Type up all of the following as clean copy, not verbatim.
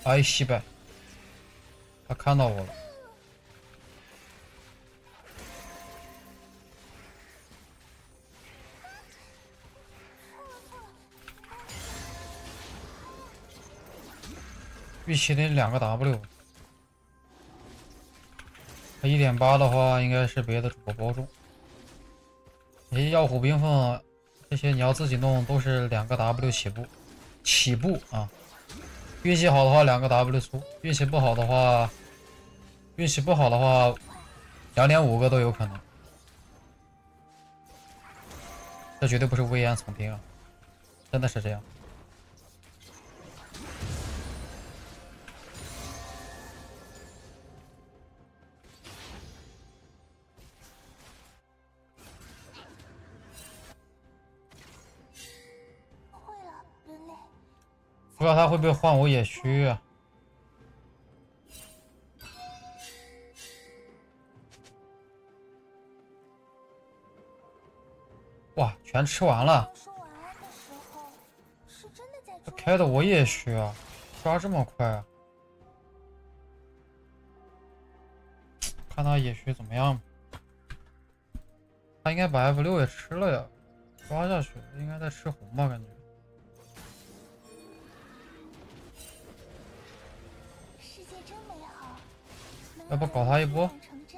哎，西北，他看到我了。预期的2个 W， 他1.8的话，应该是别的主播包中。你耀虎冰凤这些你要自己弄，都是2个 W 起步啊。运气好的话2个 W 出，运气不好的话2.5个都有可能。这绝对不是危言耸听啊，真的是这样。不知道他会不会换我野区啊？哇，全吃完了！他开的我野区啊，刷这么快啊！看他野区怎么样？他应该把 F6 也吃了呀，刷下去应该在吃红吧？感觉。要不搞他一波？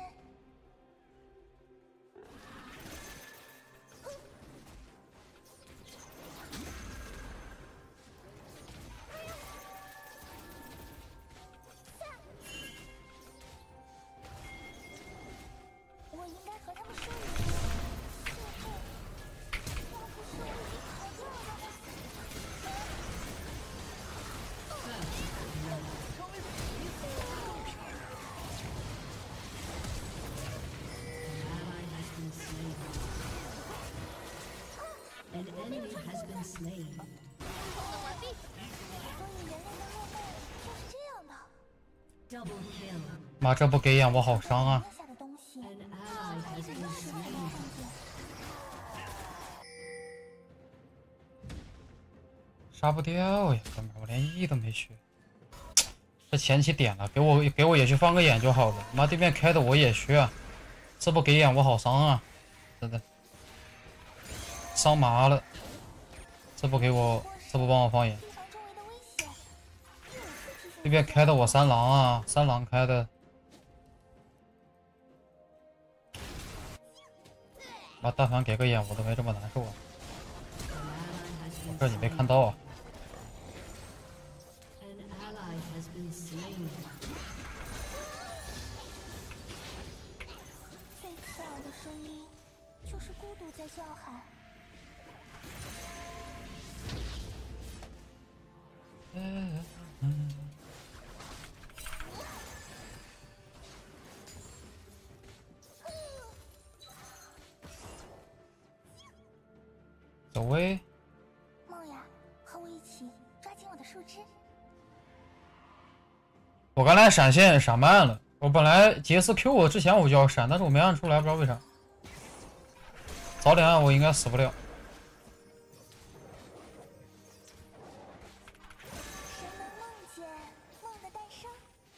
妈，这不给眼我好伤啊！杀不掉呀，哥们儿，我连 E 都没学。这前期点了，给我野区放个眼就好了。妈，对面开的我野区啊，这不给眼我好伤啊！真的伤麻了，这不帮我放眼。对面开的我3狼啊，3狼开的。妈，但凡给个眼我都没这么难受啊！这你没看到啊？ 最刺耳的声音就是孤独在叫喊。 走位。 梦呀，和我一起抓紧我的树枝。 我刚才闪现闪慢了，我本来杰斯 Q 我之前我就要闪，但是我没按出来，不知道为啥。早点按我应该死不了。 谁能梦见梦的诞生？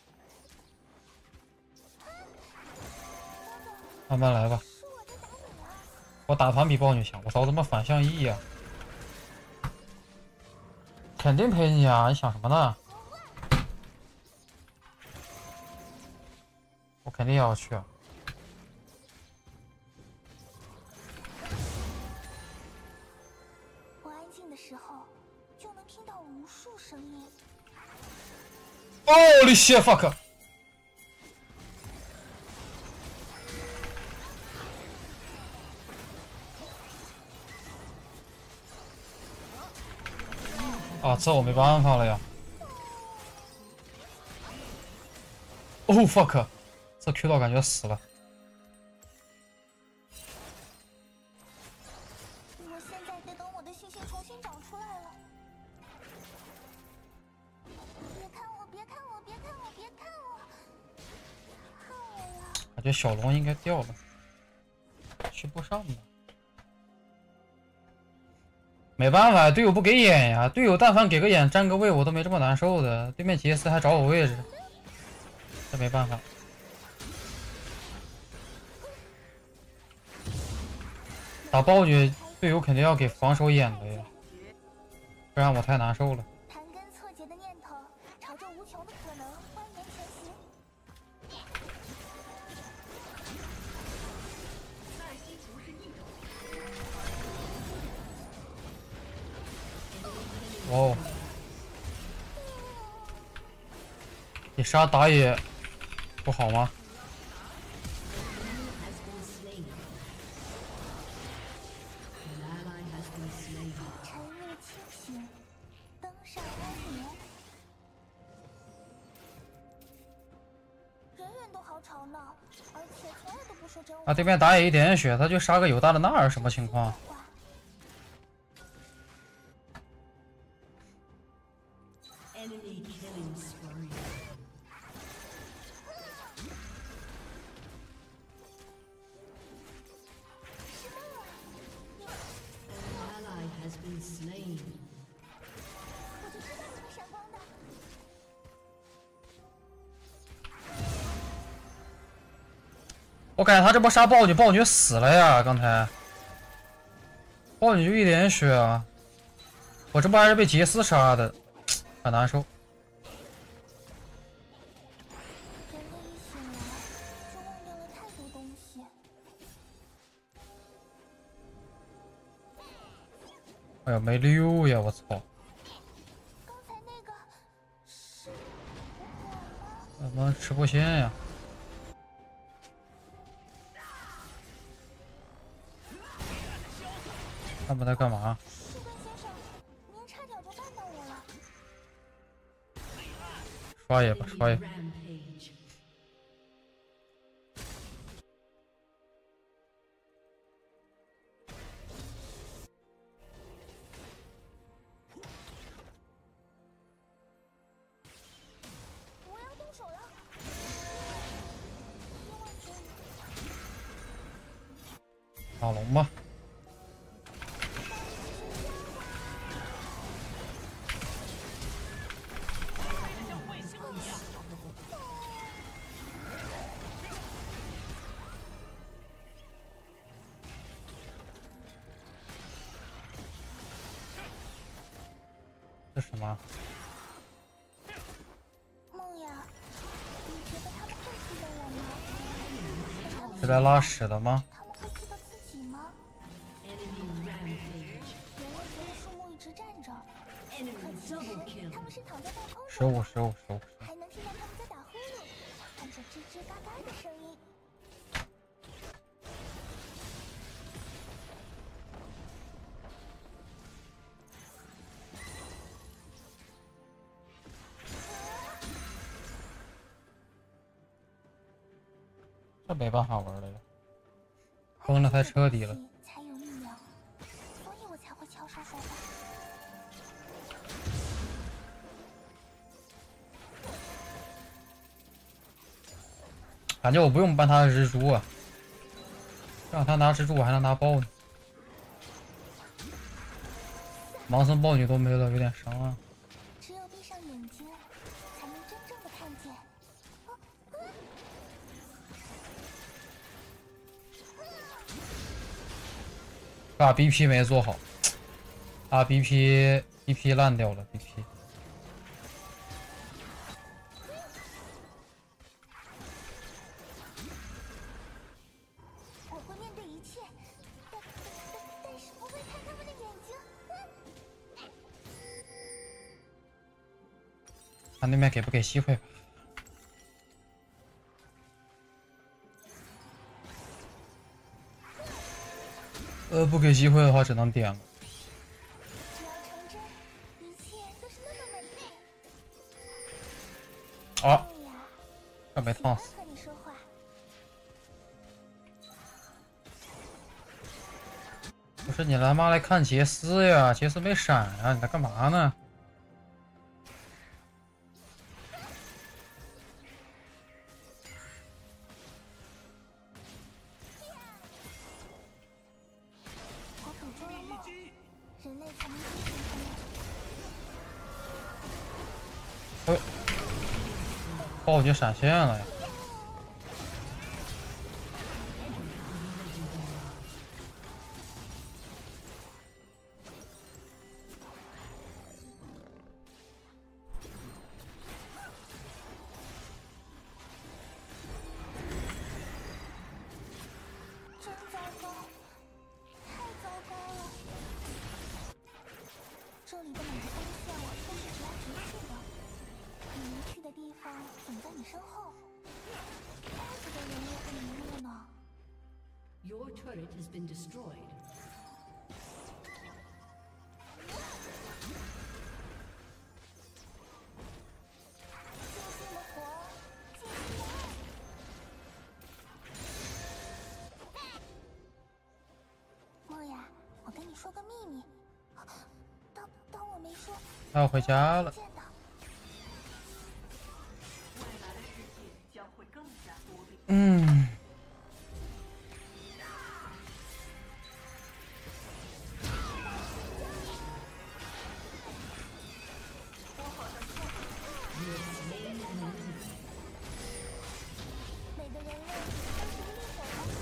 慢慢来吧。我打团比豹女强，我操，怎么反向 E 呀？肯定陪你啊！你想什么呢？我肯定也要去啊！ 我安静的时候，就能听到无数声音。 Holy shit fuck！ 啊，这我没办法了呀！哦 fuck！ 这 Q 到感觉死了。 我现在得等我的星星重新长出来了。别看我，别看我，别看我，别看我！看我呀！ 感觉小龙应该掉了，去不上了。 没办法，队友不给眼呀，队友但凡给个眼占个位，我都没这么难受的。对面杰斯还找我位置，这没办法。打暴女，队友肯定要给防守眼的呀，不然我太难受了。 盘根错节的念头，朝着无穷的可能蜿蜒前行。 哦，你杀打野不好吗？ 晨日清醒，登上安眠。人人都好吵闹，而且从来都不说真话。 啊，对面打野一点血，他就杀个有大的纳尔，什么情况？ Enemy killing spree. An ally has been slain. 我就知道你会闪光的。 我感觉他这波杀暴女，暴女死了呀！刚才暴女就一点血啊，我这波还是被杰斯杀的，很难受。 人类一醒来，就忘掉了太多东西。 哎呀，没溜呀！我操！ 刚才那个是我吗？ 怎么吃不线呀？他们在干嘛？ 士官先生，您差点就绊到我了。 刷野吧，刷野！ Rampage. 我要动手了。千万注意， 打龙吧。这什么？ 梦呀，你觉得他们会记得我吗？ 是在拉屎的吗？ 他们会记得自己吗？ Enemy rampage. 人类随着树木一直站着， Enemy 可其 double 实 kill. 他们是躺在半空 15、 中的， 15、15、15。 还能听到他们在打呼噜，发出吱吱嘎嘎的声音。 这没办法玩了呀，崩的太彻底了。 才有力量，所以我才会悄声说话。 感觉我不用搬他的蜘蛛啊，让他拿蜘蛛，我还能拿豹呢。盲僧豹女都没了，有点伤啊。 只有闭上眼睛，才能真正的看见。 把 BP 没做好，啊 BP 烂掉了 BP。 我会面对一切，但是不会看他们的眼睛。 看那边给不给机会吧。不给机会的话，只能点了。 只要成真，一切都是那么美丽。 啊， 对呀， 这没烫死。 喜欢和你说话。 不是你他妈来看杰斯呀？杰斯没闪啊，你在干嘛呢？ 我捕捉了梦，人类才能暴击闪现了呀！ 真糟糕，太糟糕了！这里的每个方向都是直来直去的，你能去的地方总在你身后，怪不得人类会迷路呢。 Your turret has been destroyed. 静静的活，静静的爱。莫雅，我跟你说个秘密，当我没说。 他要回家了。 见的。 嗯。 每个人类都是一粒火的。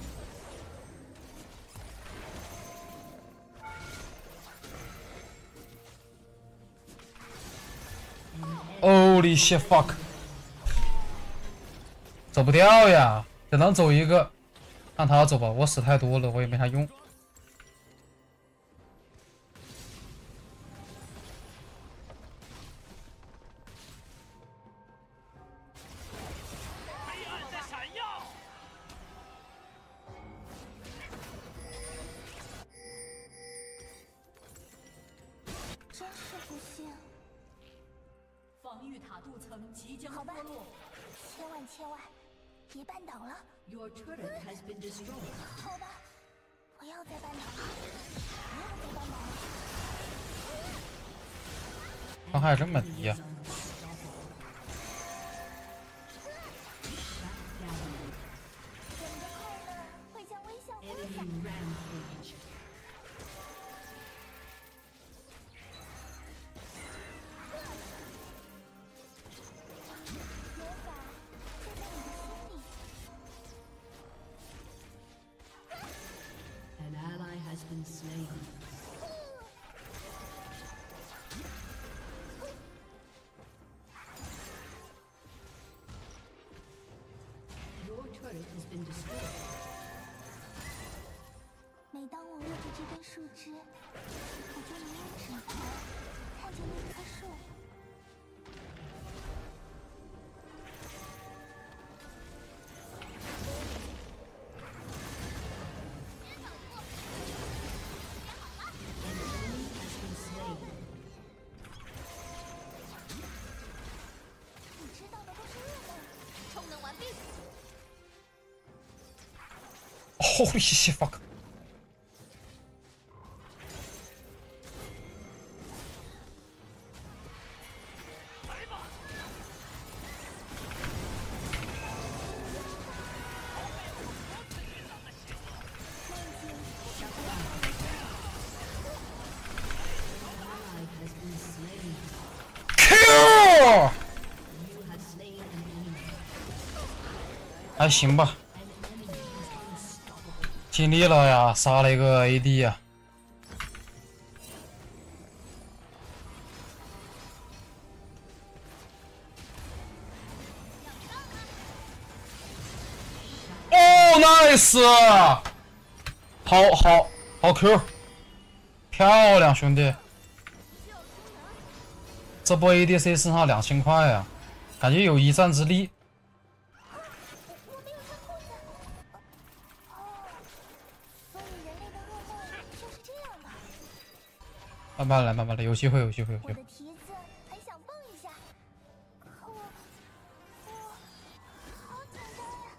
Holy shit fuck！ 走不掉呀，只能走一个，让他走吧，我死太多了，我也没啥用。 真是不幸。 防御塔杜层即将好吧脱落。 千万别绊倒了。 Your turret has been destroyed. 好吧，不要再绊倒了，不要再绊倒了。 伤害这么低呀、 我们的快乐会像微笑风 Enemy rampage. 魔法就在你的心里。 An ally has been slain. Your turret has been destroyed. 每当我握着这根树枝，我就能用指头看见那棵树。 An enemy has been slain. 你知道的都是噩梦。充能完毕。 Holy shit fuck！ Ally has been slain. Kill！ You have slain an enemy. 还行吧， An enemy has been unstoppable. 尽力了呀，杀了一个 AD 呀。哦，nice！ 好 Q， 漂亮兄弟！这波 ADC 身上2000块呀，感觉有一战之力。 我没有穿裤子。哦，所以人类的噩梦就是这样的。 慢慢来，慢慢来，有机会，有机会，有机会。 我的蹄子很想蹦一下，可我好紧张呀！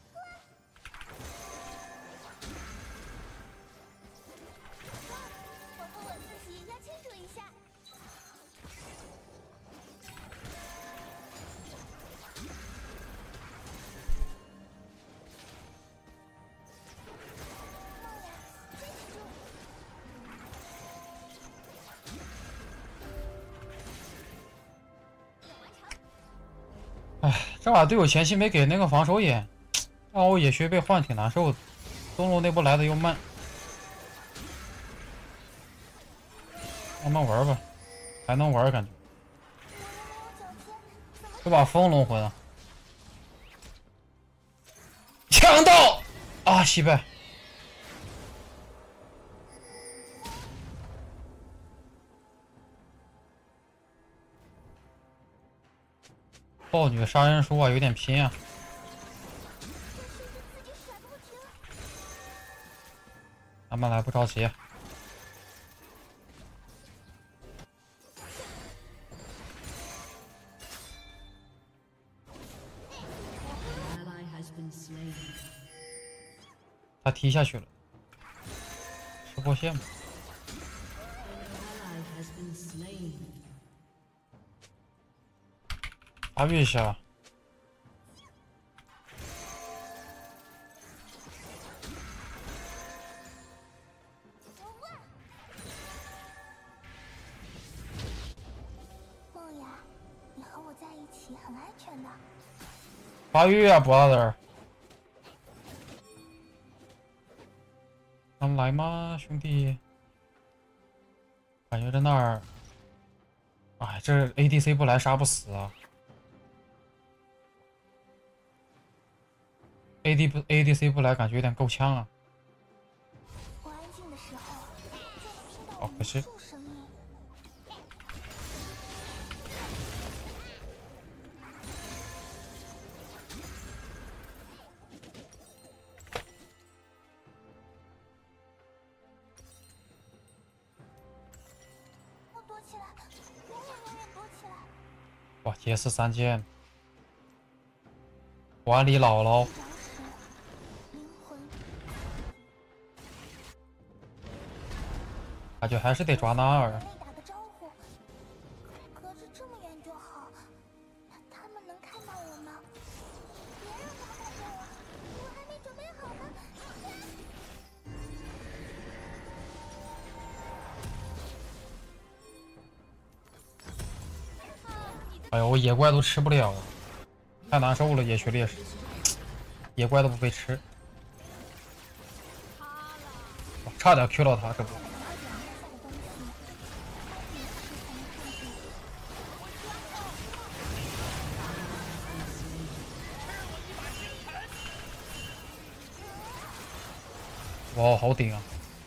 我和我自己要清楚一下。梦呀，坚持住！ 哎，这把队友前期没给那个防守眼，让我野区被换挺难受的。中路那波来的又慢，慢慢玩吧，还能玩感觉。这把风龙魂啊，抢到啊！惜败。豹女杀人书啊，有点拼啊。慢慢来，不着急。他踢下去了，吃波线吧。发育一下。 梦雅，你和我在一起很安全的。 发育啊 ，brother。能来吗，兄弟？感觉这那儿，哎，这 ADC 不来杀不死啊。ADC 不来，感觉有点够呛啊。 我安静的时候，就能听到哦，可惜。 无数声音。我躲起来，永远躲起来。 哇，杰斯3剑，管理姥姥。感觉还是得抓纳尔。 打个招呼，隔着这么远就好，他们能看到我吗？别让他们看见我，我还没准备好呢。 哎呦，我野怪都吃不了，太难受了，野区劣势，野怪都不被吃，差点 Q 到他，这不。哇，好顶啊！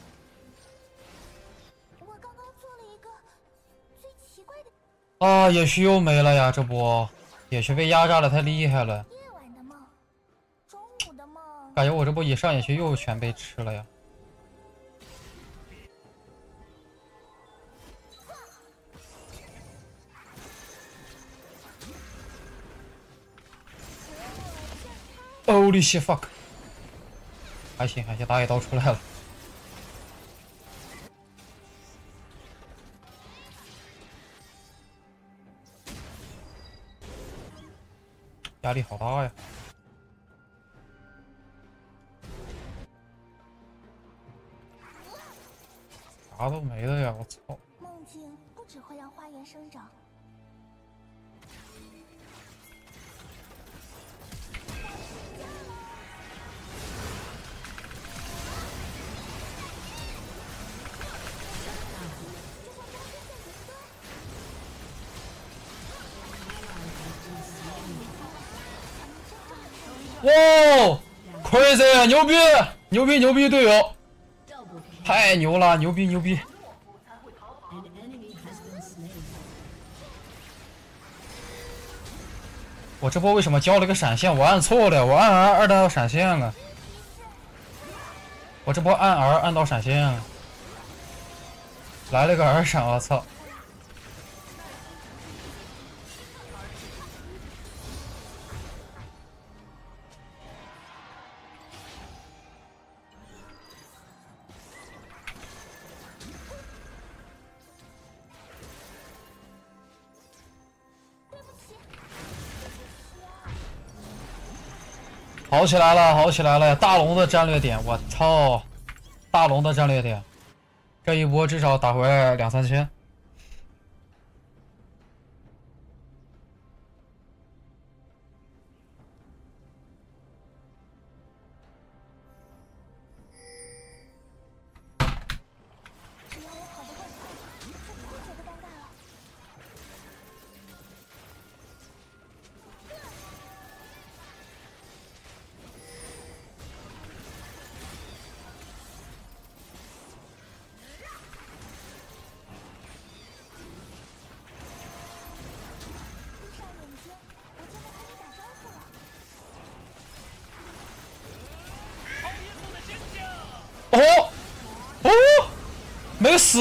我刚刚做了一个最奇怪的。 啊，野区又没了呀！这波野区被压榨的太厉害了。 夜晚的梦，中午的梦。 感觉我这波一上野区又全被吃了呀！Holy shit fuck！ 还行还行，打野刀出来了。压力好大呀！啥都没了呀！我操！ 梦境不只会让花园生长。 哇 ，crazy， 牛逼，牛逼，牛逼，队友，太牛了，牛逼，牛逼！我这波为什么交了个闪现？我按错了，我按 R 按到闪现了。我这波按 R 按到闪现了，来了个 R 闪，我操！好起来了，好起来了！大龙的战略点，我操！大龙的战略点，这一波至少打回来2、3千。 死！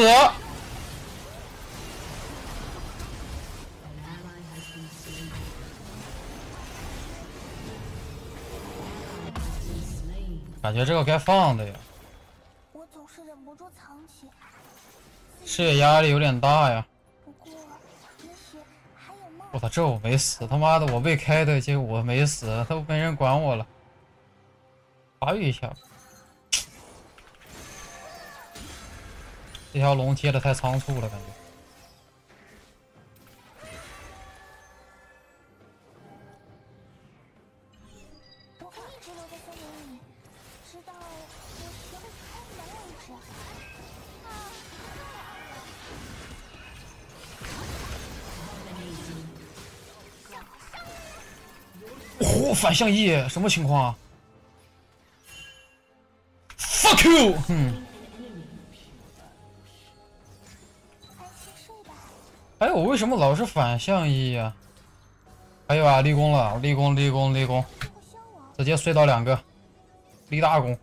感觉这个该放的呀， 我总是忍不住藏起， 视野压力有点大呀。 不过也许还有梦。 我操，这我没死，他妈的我被开的，结果我没死，都没人管我了。发育一下，这条龙接的太仓促了，感觉。 我会一直留在森林里，直到我学会开门为止。 哦，反向 E， 什么情况啊 ？Fuck you！ 安心睡吧。 哎，我为什么老是反向 E 呀？还有啊，立功了，立功，立功，立功， 不凶我。 直接睡到2个，立大功。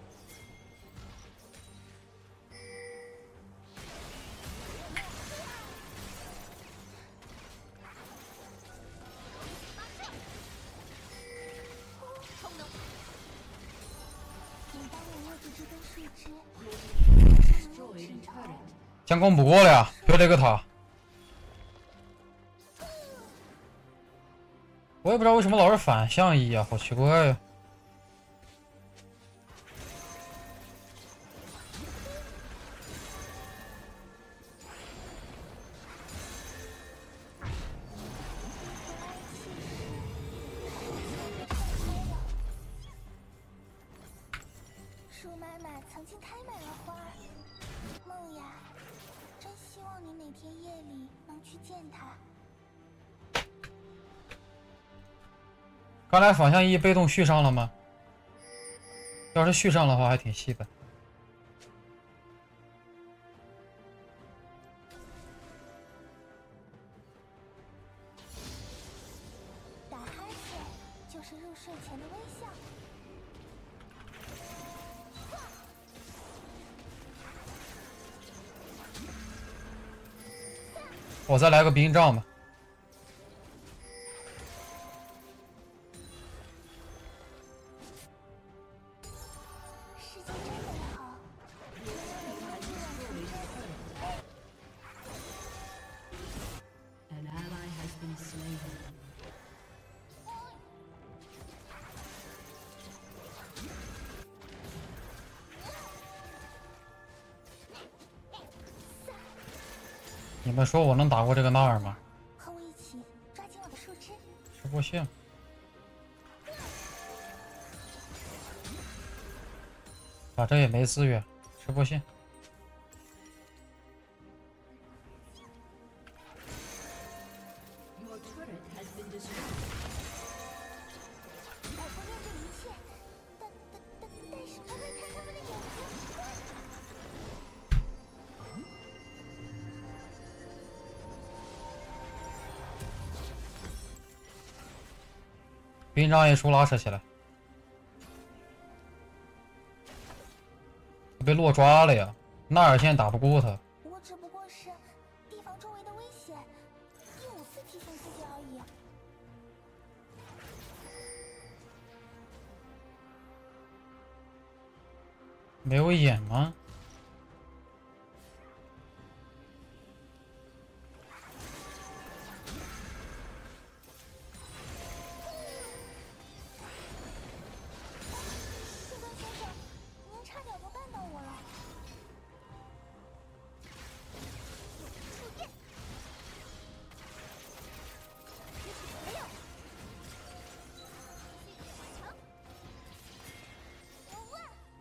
你帮我握住这根树枝， Destroyed a turret. 将功补过了呀，丢了一个塔。我也不知道为什么老是反向 E 呀，好奇怪呀。 树妈妈曾经开满了花儿。梦呀，真希望你哪天夜里能去见她。 刚才反向 E 被动续上了吗？要是续上的话，还挺细的。 打哈欠就是入睡前的微笑。 我再来个冰杖吧。 世界真美好。 An ally has been slain. 你们说我能打过这个纳尔吗？ 和我一起抓紧我的树枝。 吃不信。反正也没资源，吃不信。 Your turret has been destroyed. 我不面对一切，但是不会看他们的眼睛。 冰杖一出拉扯起来，被洛抓了呀！纳尔现在打不过他。 我只不过是提防周围的危险，第5次提醒自己而已。 没有眼吗？ 士官先生，您差点就绊到我了。树叶，没有。有问。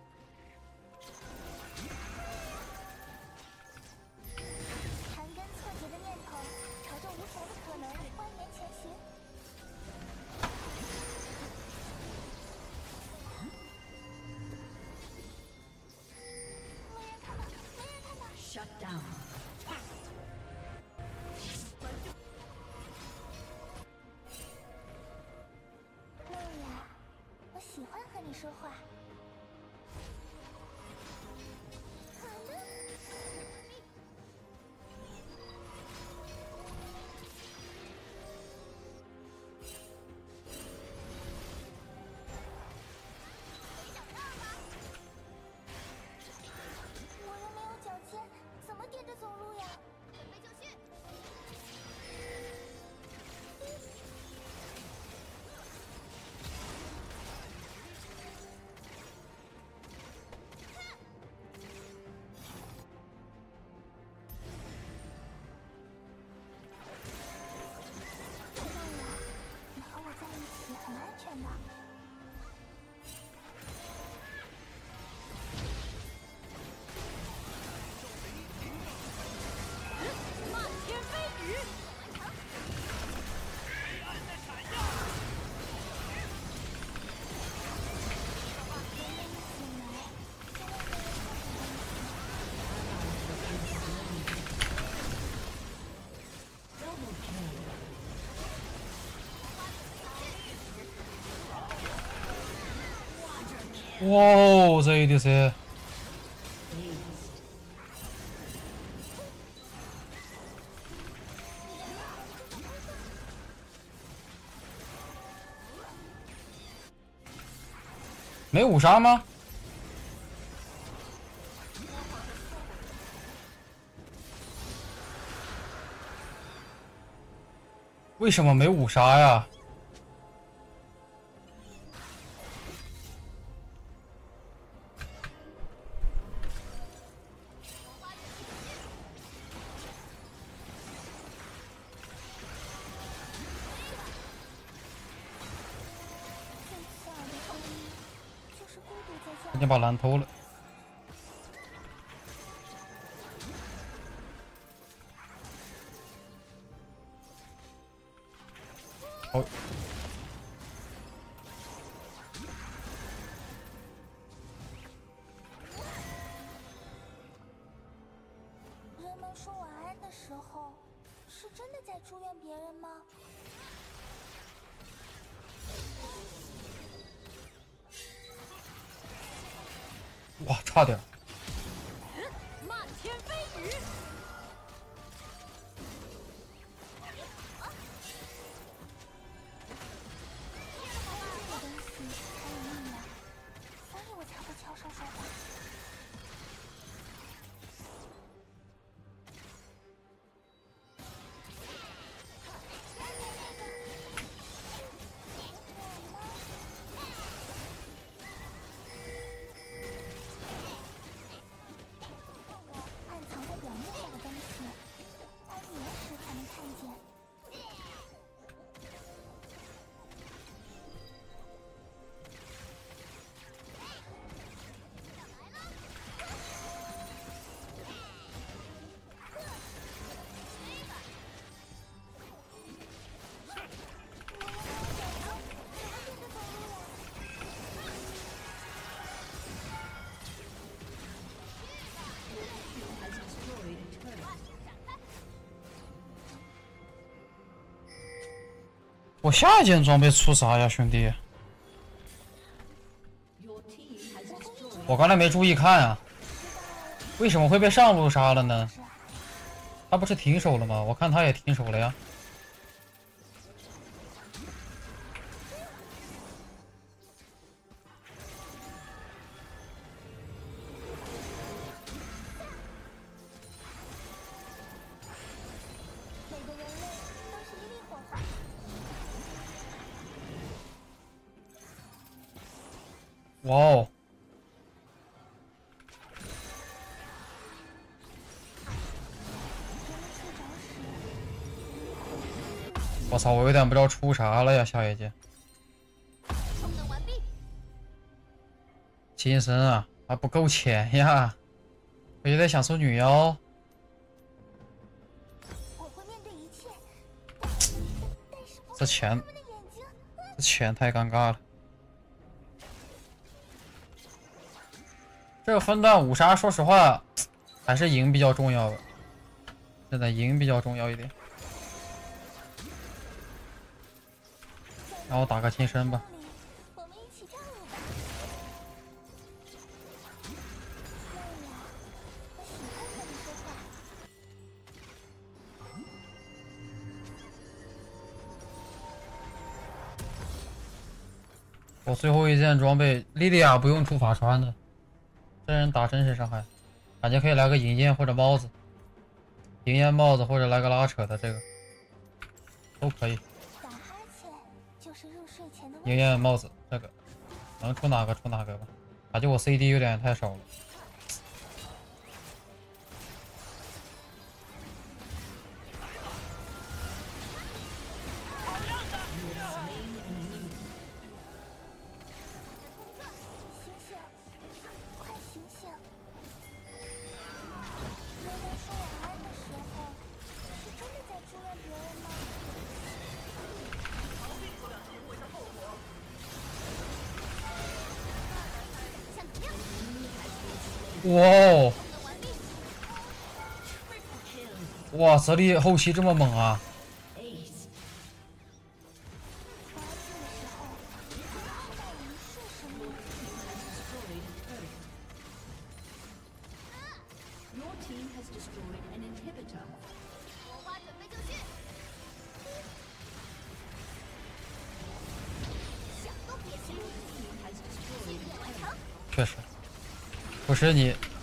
盘根错节的念头，朝着无穷的可能蜿蜒前行。 Shut down. 梦呀，我喜欢和你说话。好的，你哇哦，这 ADC。没五杀吗？为什么没五杀呀？已经把蓝偷了。哦。 人们说晚安的时候，是真的在祝愿别人吗？ 哇，差点。 漫天飞雨。 这个东西还有命呢，所以我才会悄声说话。暗藏在表面上的东西，而你们时才能看见。 我下一件装备出啥呀，兄弟？我刚才没注意看啊，为什么会被上路杀了呢？他不是停手了吗？我看他也停手了呀。 每个人类都是一粒火花。 哇哦！我操，我有点不知道出啥了呀，下一件。 充能完毕。 金身啊，还不够钱呀！我也得享受女妖。 我会面对一切，但是不这钱， 他们的眼睛。 这钱太尴尬了。这个分段五杀，说实话，还是赢比较重要吧。真的赢比较重要一点。然后打个金身吧。 我们一起跳舞吧。妹呀，我喜欢和你说话。 我最后一件装备莉莉娅不用出法穿的，这人打真是伤害，感觉可以来个银焰或者帽子，银焰帽子或者来个拉扯的这个都可以。 打哈欠就是入睡前的银焰帽子这个能出哪个出哪个吧，感觉我 CD 有点太少了。 醒醒，快醒醒！人们说晚安的时候，是真的在祝愿别人吗？像怎么样？ 哇哦！哇，泽利后期这么猛啊！ 滑稽的时候，总是带一束生命。 确实，不是你